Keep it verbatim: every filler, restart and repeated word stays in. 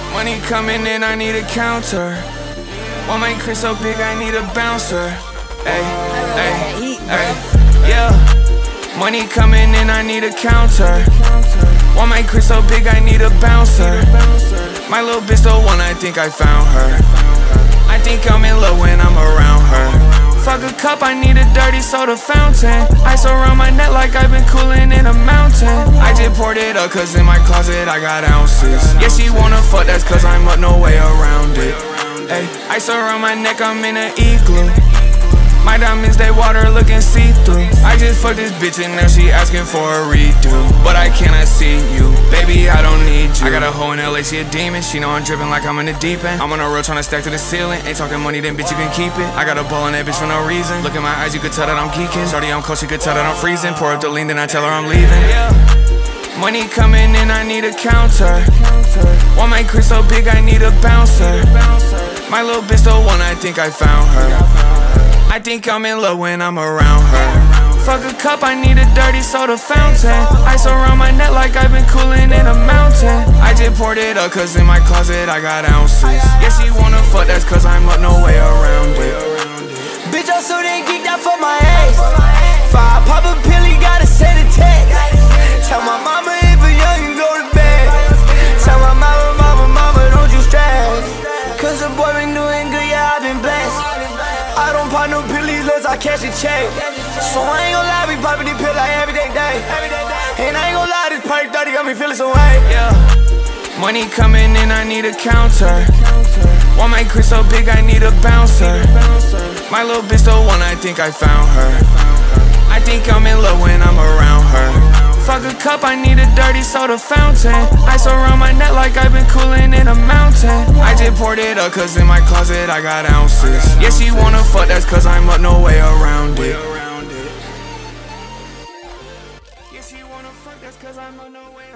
Money coming in, I need a counter. Want my crib so big, I need a bouncer. Ay, ay, ay, yeah. Money coming in, I need a counter. Want my crib so big, I need a bouncer. My little bitch the one, I think I found her. I think I'm in love when I'm around her. Fuck a cup, I need a dirty soda fountain. Ice around my neck like I've been cooling in a mountain. I just poured it up cause in my closet I got ounces. Yeah, she wanna fuck, that's cause I'm up, no way around it. Ay, ice around my neck, I'm in an igloo. My diamonds, they water looking see-through. I just fucked this bitch and now she asking for a redo. But I cannot see you, baby, I don't need you. I got a hoe in L A, she a demon. She know I'm dripping like I'm in the deep end. I'm on a road tryna stack to the ceiling. Ain't talking money, then bitch, you can keep it. I got a ball on that bitch for no reason. Look at my eyes, you could tell that I'm geeking. Shawty I'm cold, she could tell that I'm freezing. Pour up the lean, then I tell her I'm leaving. Yeah. Money coming in, I need a counter. Want my crib so big, I need a bouncer. My little bitch the one, I think I found her. I think I'm in love when I'm around her. Fuck a cup, I need a dirty soda fountain. Ice around my neck like I've been cooling in a mountain. I just poured it up cause in my closet I got ounces. Yeah, she wanna fuck, that's cause I'm up, no way around it. Bitch, I'm so damn geeked out for my ass. Five pop a pill, you gotta send a text. Tell my mama if you're young, you go to bed. Tell my mama, mama, mama, don't you stress. Cause the boy been doing good, yeah, I've been blessed. I don't pop no pillies unless I catch a check. So I ain't gon' lie, we poppin' these pills like every day, day. And I ain't gon' lie, this perk thirty got me feelin' so way. Yeah. Money coming in, I need a counter. Want my crib so big, I need a bouncer. My little bitch the one, I think I found her. I think I'm in love when I'm around her. Fuck a cup, I need a dirty soda fountain. Ice around my neck like I've been cooling in a mountain. I just poured it up cause in my closet I got ounces. Yeah, she wanna fuck, that's cause I'm up, no way around it. Yeah, she wanna fuck, that's cause I'm up, no way